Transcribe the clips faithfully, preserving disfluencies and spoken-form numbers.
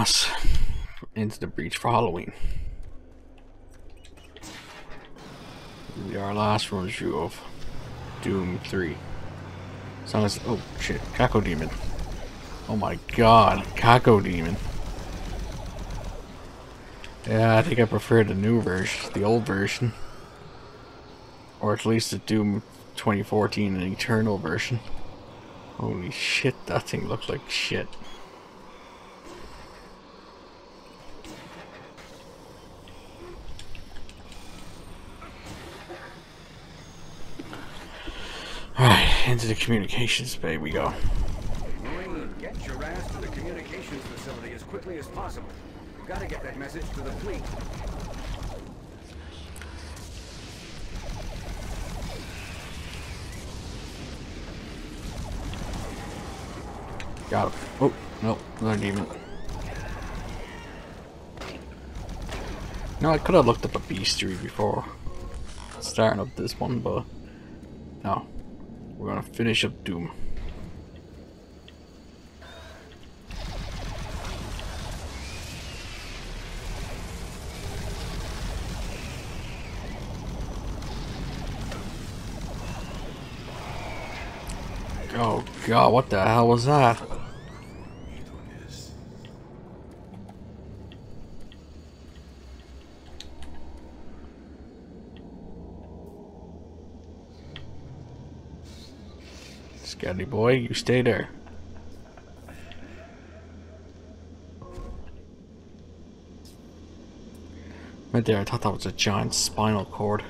boss into the breach for Halloween. This is our last run through of Doom three. As long as, oh shit, Caco Demon. Oh my god, Caco Demon. Yeah, I think I prefer the new version, the old version. Or at least the Doom twenty fourteen and Eternal version. Holy shit, that thing looks like shit. Alright, into the communications bay we go. Marine, get your ass to the communications facility as quickly as possible. We've got to get that message to the fleet. Got him. Oh, no, another demon. No, I could have looked up a bestiary before starting up this one, but no. We're gonna finish up Doom. Oh god, what the hell was that? Scatty boy, you stay there. Right there, I thought that was a giant spinal cord.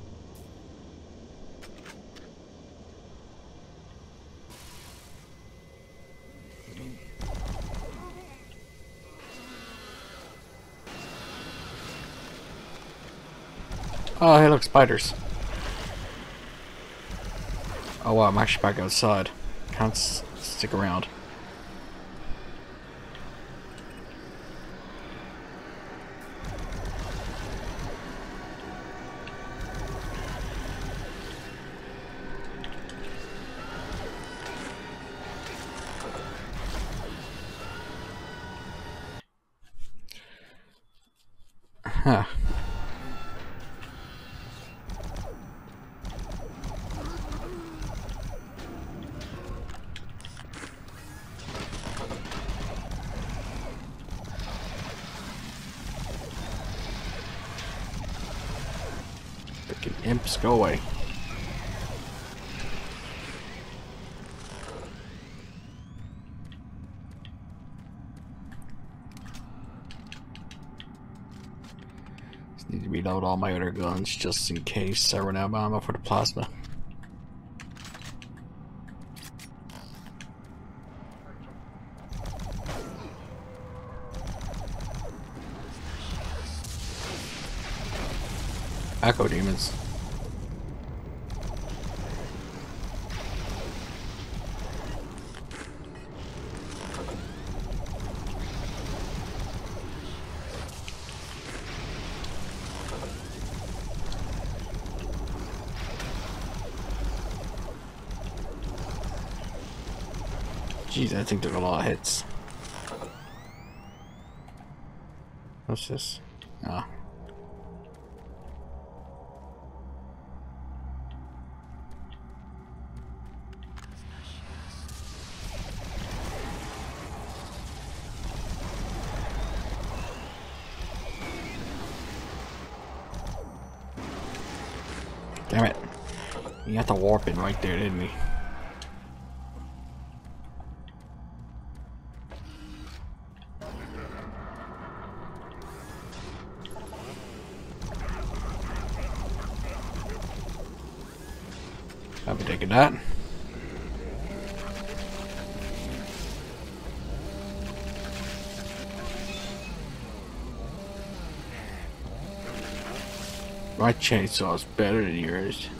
Oh, hey look, spiders. Oh wow, I'm actually back outside. Can't s stick around. Huh. Freaking imps, go away. Just need to reload all my other guns just in case I run out of ammo for the plasma. Echo demons. Jeez, I think there's a lot of hits. What's this? Ah. Damn it. You got the warp in right there, didn't we? I'll be taking that. My chainsaw is better than yours.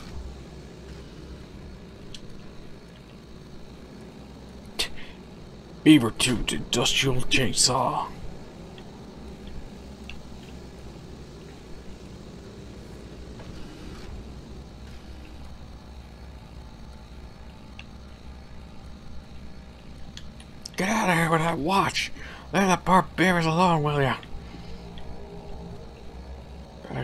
Beaver Tooth Industrial Chainsaw. Get out of here with that watch. Let the barbarians alone, will ya? Uh,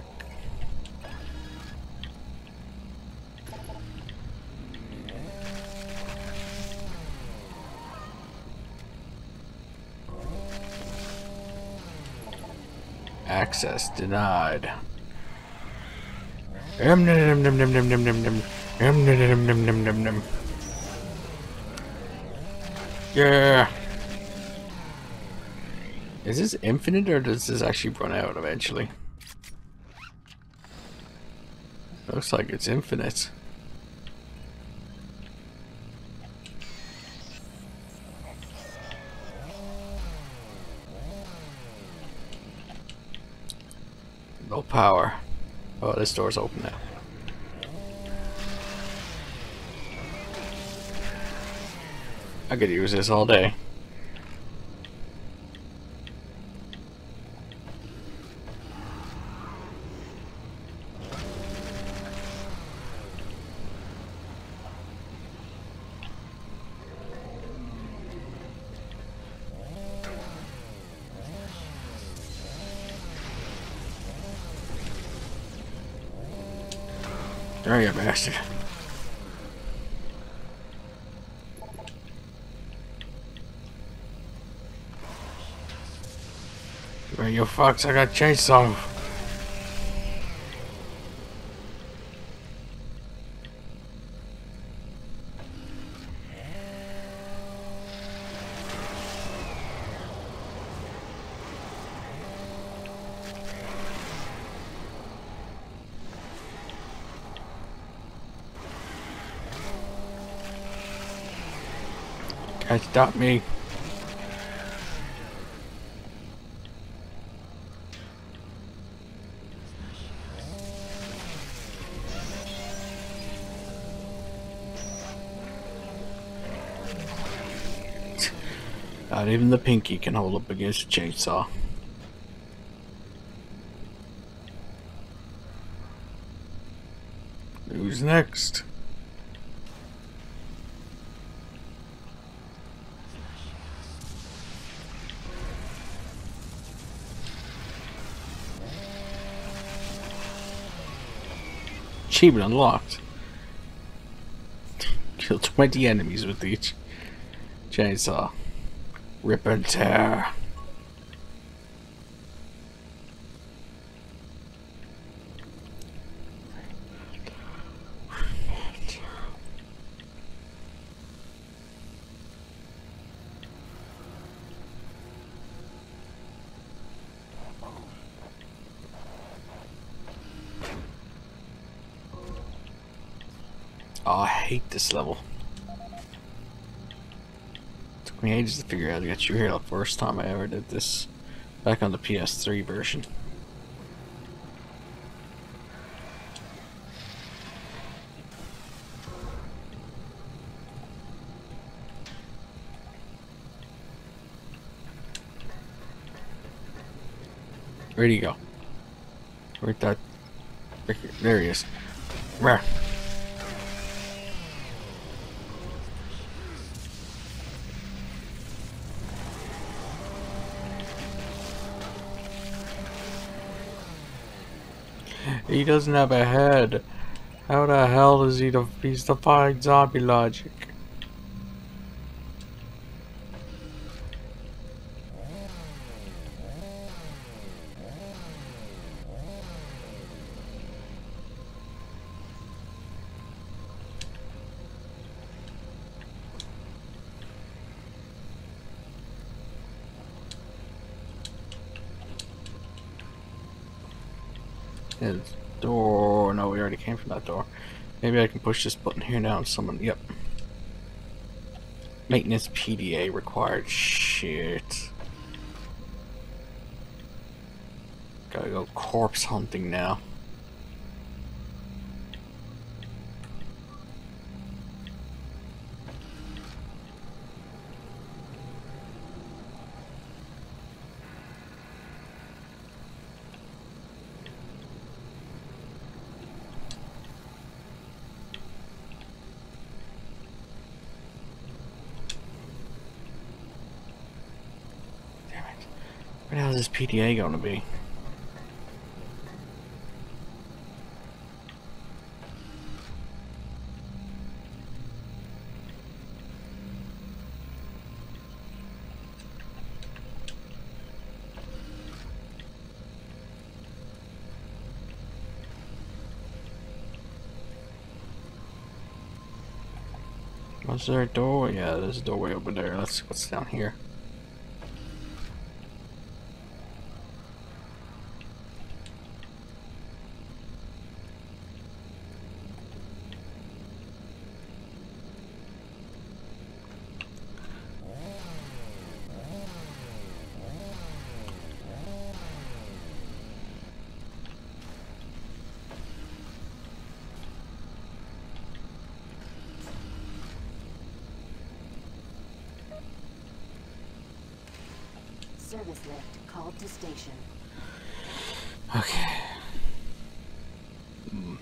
Access denied. Um, num, num, num, num, num, num, num. Um, num, num, num, num, num, num. Yeah. Is this infinite or does this actually run out eventually? Looks like it's infinite. No power. Oh, this door's open now. I could use this all day. There you bastard. Where you fucks? I got chainsaw. Can't stop me. Not even the pinky can hold up against a chainsaw. Who's next? Achievement unlocked. Kill twenty enemies with each chainsaw. Rip and tear. Oh, I hate this level. Took me ages to figure out how to get you here the first time I ever did this. Back on the P S three version. Where'd he go? Where'd that... There he is. Rah. He doesn't have a head. How the hell does he def he's defying zombie logic? His door. No, we already came from that door. Maybe I can push this button here now and someone. Yep. Maintenance P D A required. Shit. Gotta go corpse hunting now. Where the hell is this P D A gonna be? Was there a doorway? Yeah, there's a doorway over there. Let's see what's down here. Service lift called to station. Okay. Hmm.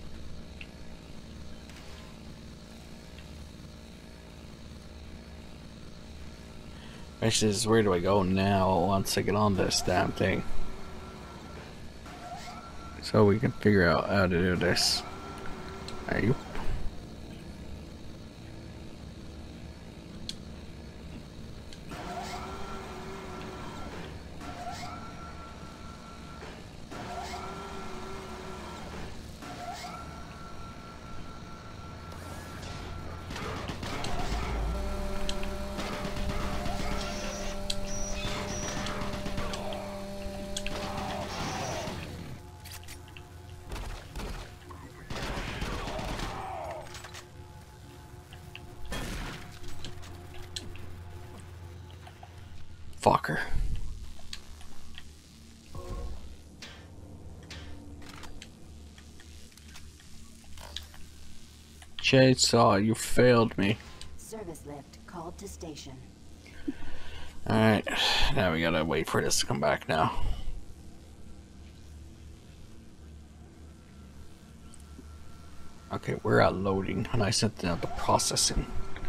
Actually, this is where do I go now once I get on this damn thing? So we can figure out how to do this. Are you? Fucker. Chainsaw, you failed me. Service lift called to station. Alright, now we gotta wait for this to come back now. Okay, we're at loading, and I sent out the processing.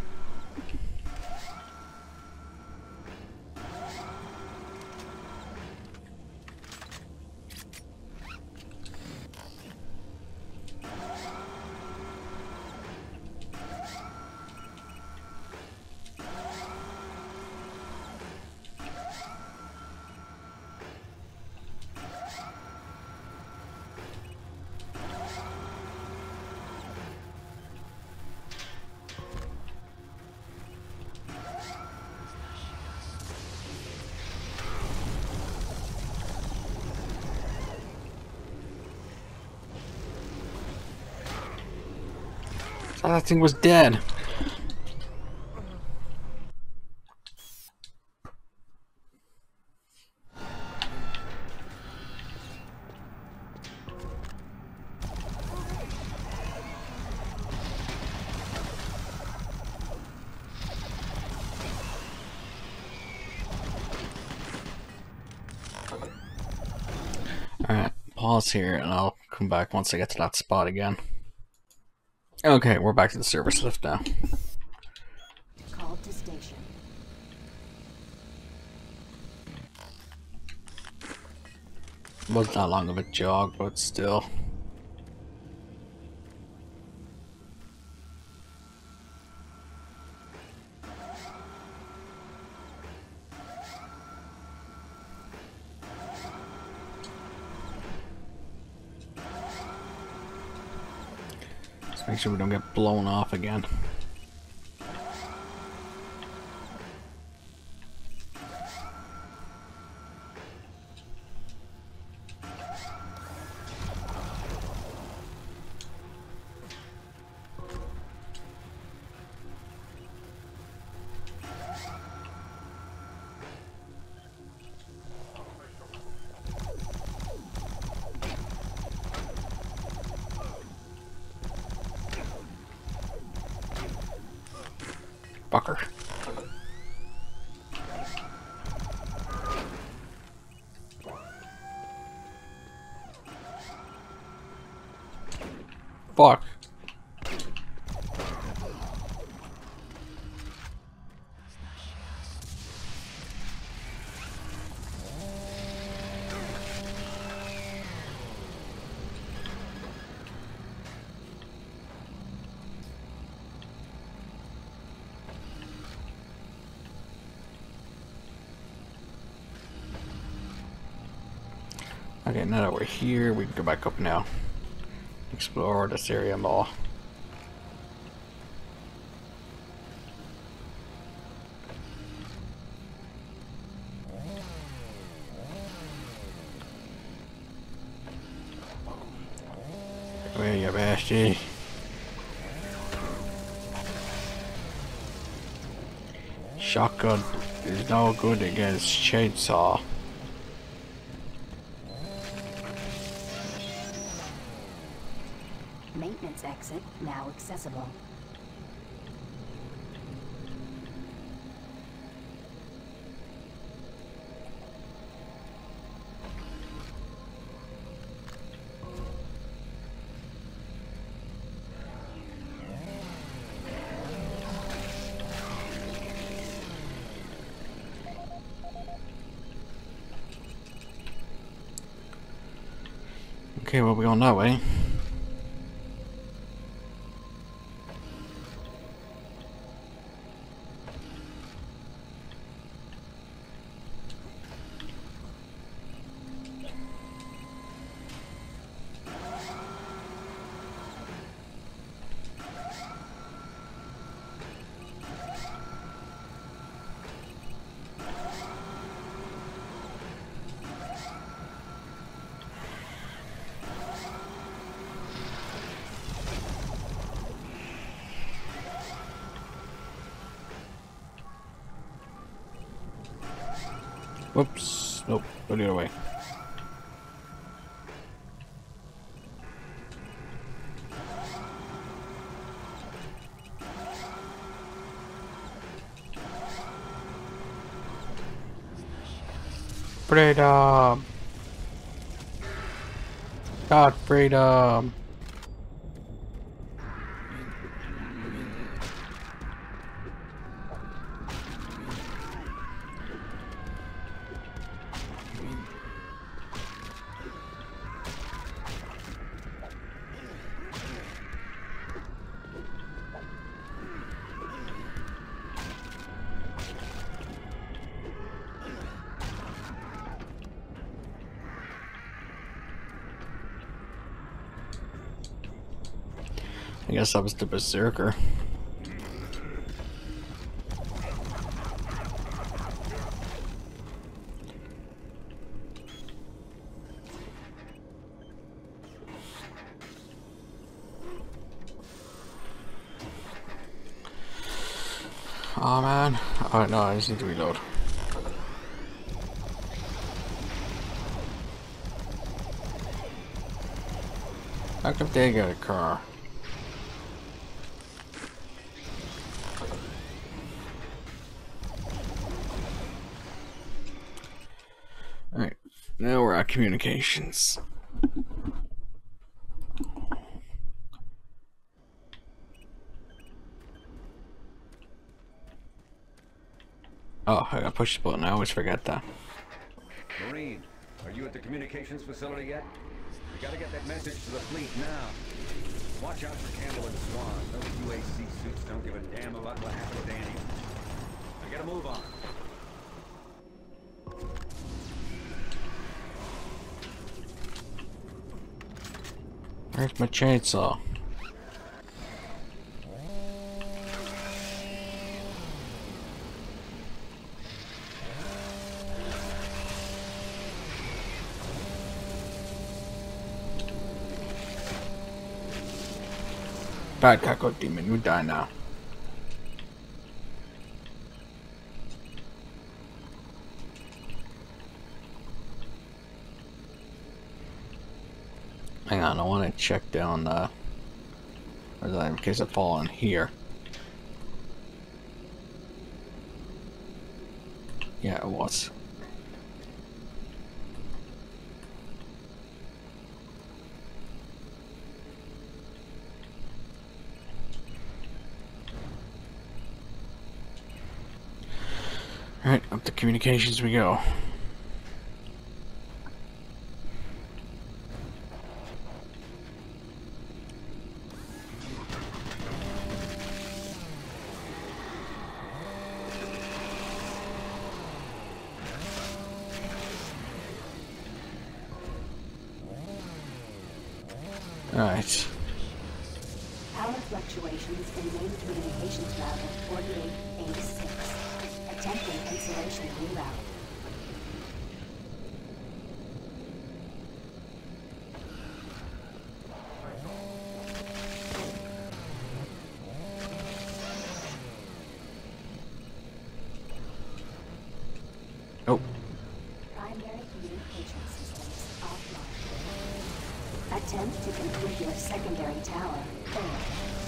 I thought that thing was dead. Alright, pause here and I'll come back once I get to that spot again. Okay, we're back to the service lift now. Called to station. Wasn't that long of a jog, but still. Let's make sure we don't get blown off again. Fucker. Fuck. Okay, now that we're here, we can go back up now. Explore this area more. Where you bestie? Shotgun is no good against chainsaw. Maintenance exit now accessible. Okay, well, we going that way. Whoops. Nope. Go the other way. Freedom! God, freedom! I guess I was the berserker. Oh man. Oh no, I just need to reload. How come they got a car? Alright, now we're at communications. Oh, I gotta push the button, I always forget that. Marine, are you at the communications facility yet? We gotta get that message to the fleet now. Watch out for Campbell and Swan. Those U A C suits don't give a damn about what happened to Danny. I gotta move on. Where's my chainsaw? Bad Kako Demon, you die now. Hang on, I want to check down the... in case I fall in here. Yeah, it was. Alright, up to communications we go. Alright. Power fluctuations in main communications router forty-eight eighty-six. Attempting installation reroute. Oh. Primary communication systems offline. Attempt to configure secondary tower failed.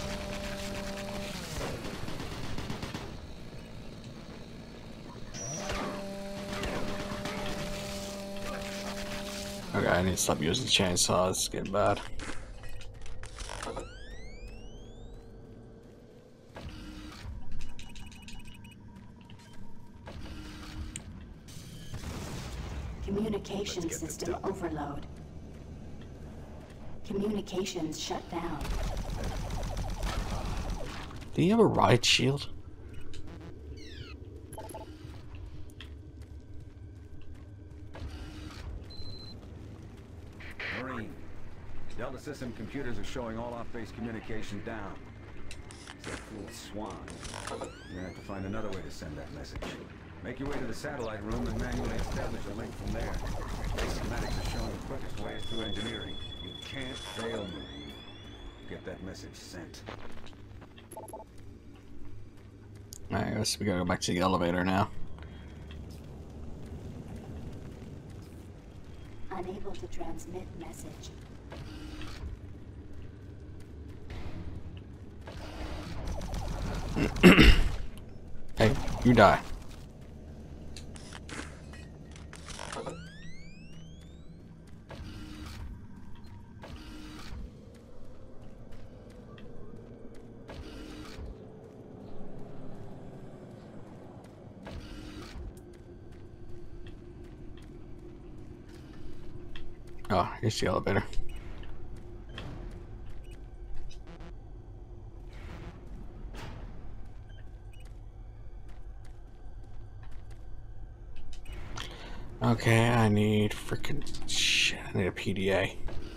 Okay, I need to stop using chainsaws. It's getting bad. Communication system overload. Communications shut down. Do you have a riot shield? Marine, Delta System computers are showing all off-base communication down. It's that fool Swan. You're gonna have to find another way to send that message. Make your way to the satellite room and manually establish a link from there. Base schematics are showing the quickest way is through engineering. You can't fail, Marine. Get that message sent. Alright, I guess we gotta go back to the elevator now. Unable to transmit message. Hey, you die. Oh, here's the elevator. Okay, I need freaking shit. I need a P D A.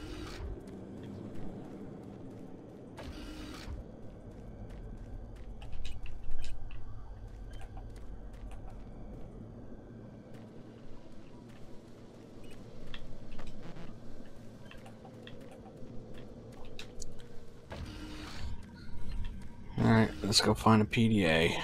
Alright, let's go find a P D A.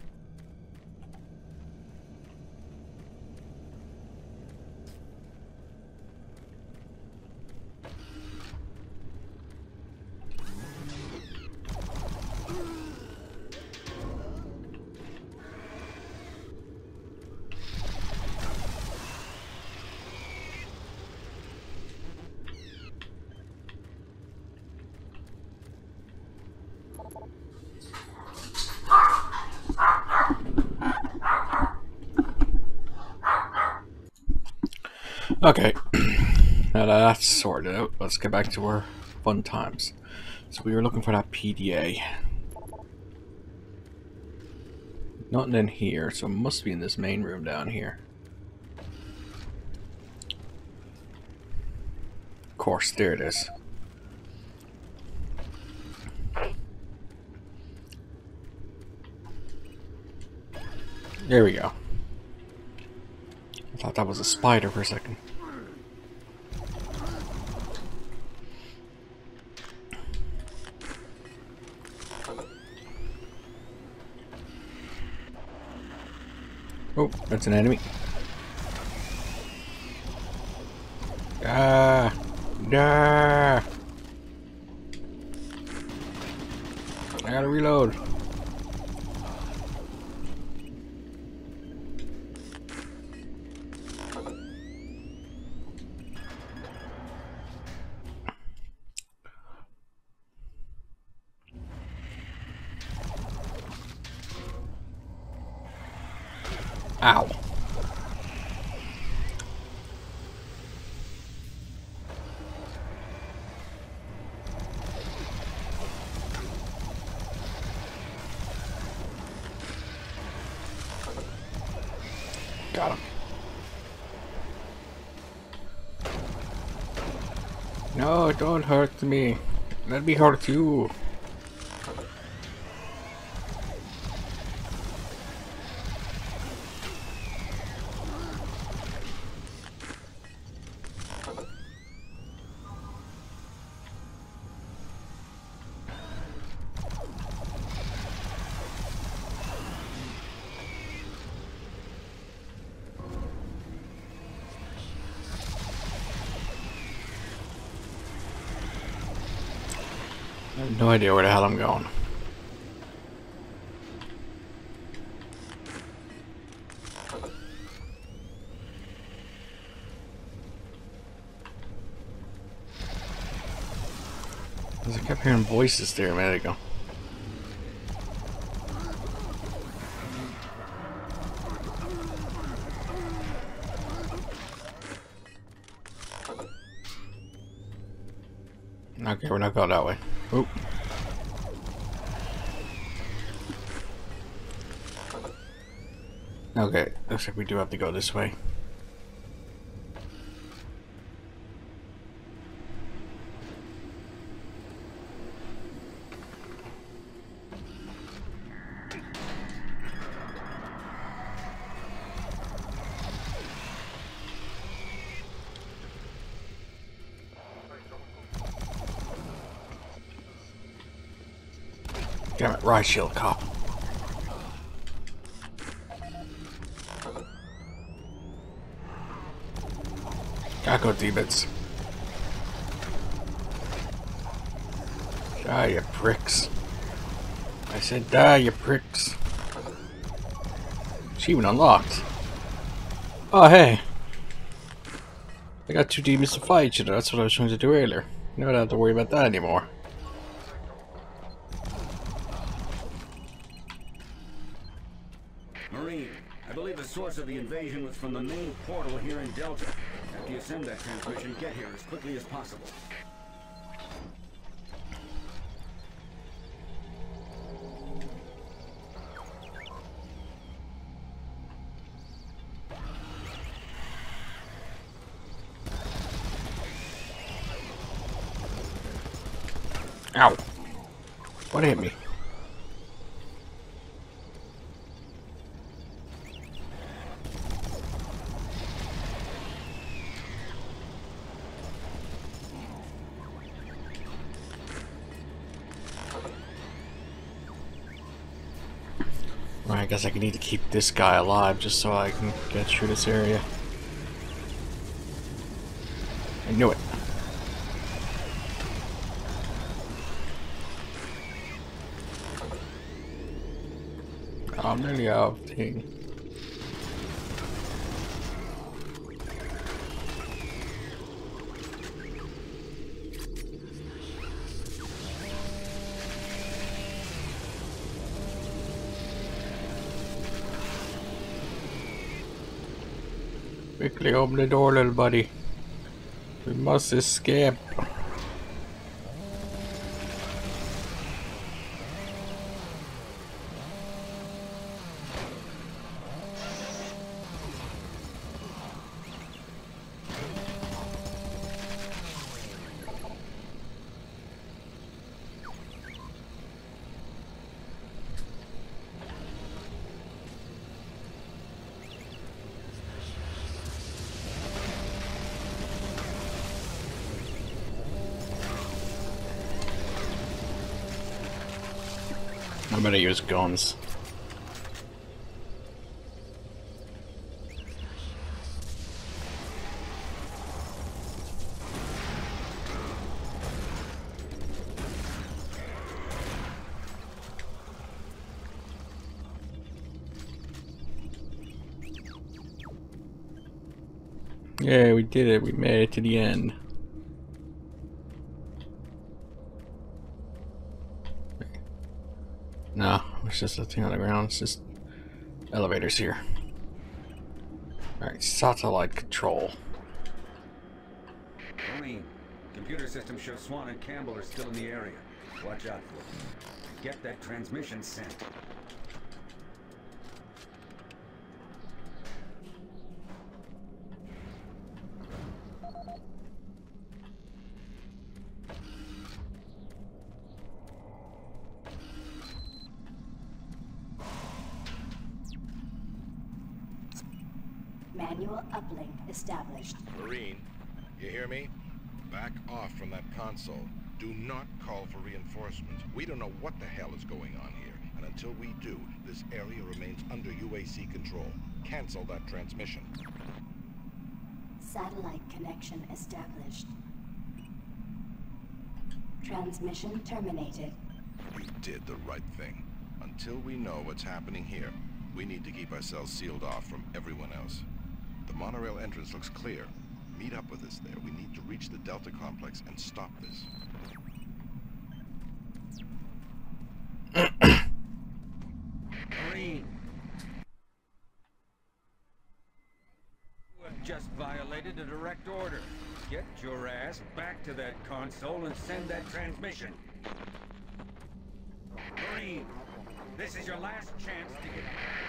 Okay, now that's sorted out. Let's get back to our fun times. So we were looking for that P D A. Nothing in here, so it must be in this main room down here. Of course, there it is. There we go. I thought that was a spider for a second. Oh, that's an enemy. Ah, ah. I gotta reload. Ow. Got him. No, don't hurt me. Let me hurt you. I have no idea where the hell I'm going. Because I kept hearing voices there a minute ago. Okay, we're not going that way. Oop. Okay, looks like we do have to go this way. Damn it, Riot Shield Cop. Gotta go, D-bits. Die, you pricks. I said die, you pricks. Achievement unlocked. Oh, hey. I got two demons to fight each other. That's what I was trying to do earlier. Now I don't have to worry about that anymore. Marine, I believe the source of the invasion was from the main portal here in Delta. After you send that transmission, get here as quickly as possible. Ow. What hit me? Well, I guess I need to keep this guy alive just so I can get through this area. I knew it. I'm nearly out of thing. Quickly open the door, little buddy. We must escape. I'm gonna use guns. Yeah, we did it. We made it to the end. No, it's just a thing on the ground. It's just elevators here. Alright, satellite control. Marine, computer system shows Swan and Campbell are still in the area. Watch out for them. Get that transmission sent. Manual uplink established. Marine, you hear me? Back off from that console. Do not call for reinforcements. We don't know what the hell is going on here. And until we do, this area remains under U A C control. Cancel that transmission. Satellite connection established. Transmission terminated. You did the right thing. Until we know what's happening here, we need to keep ourselves sealed off from everyone else. The monorail entrance looks clear. Meet up with us there. We need to reach the Delta complex and stop this. Marine. You have just violated a direct order. Get your ass back to that console and send that transmission. Marine, this is your last chance to get...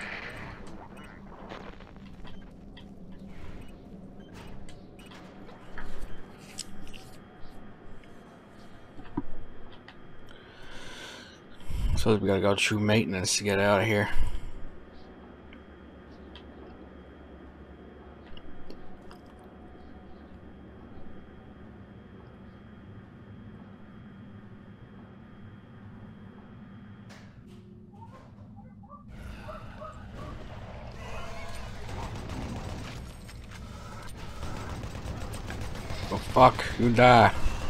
So we gotta go through maintenance to get out of here. Oh fuck, you die.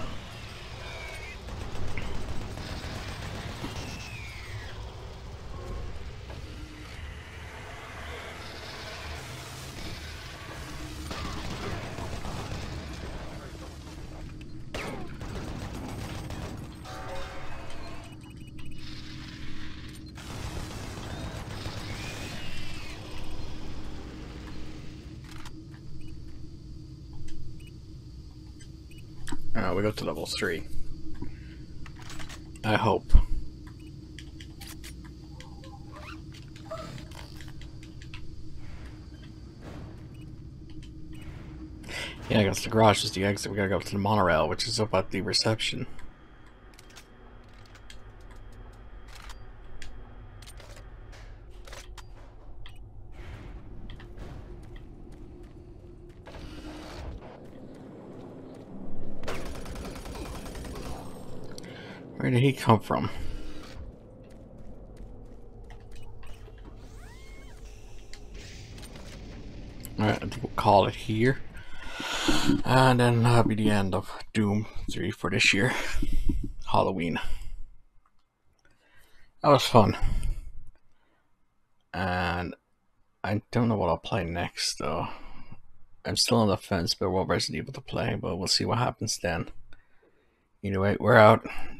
Uh, we go to level three. I hope. Yeah, I guess the garage is the exit. We gotta go to the monorail, which is up at the reception. Where did he come from? Alright, I think we'll call it here. And then that'll be the end of Doom three for this year. Halloween. That was fun. And I don't know what I'll play next though. I'm still on the fence about what Resident Evil to play, but we'll see what happens then. Anyway, we're out.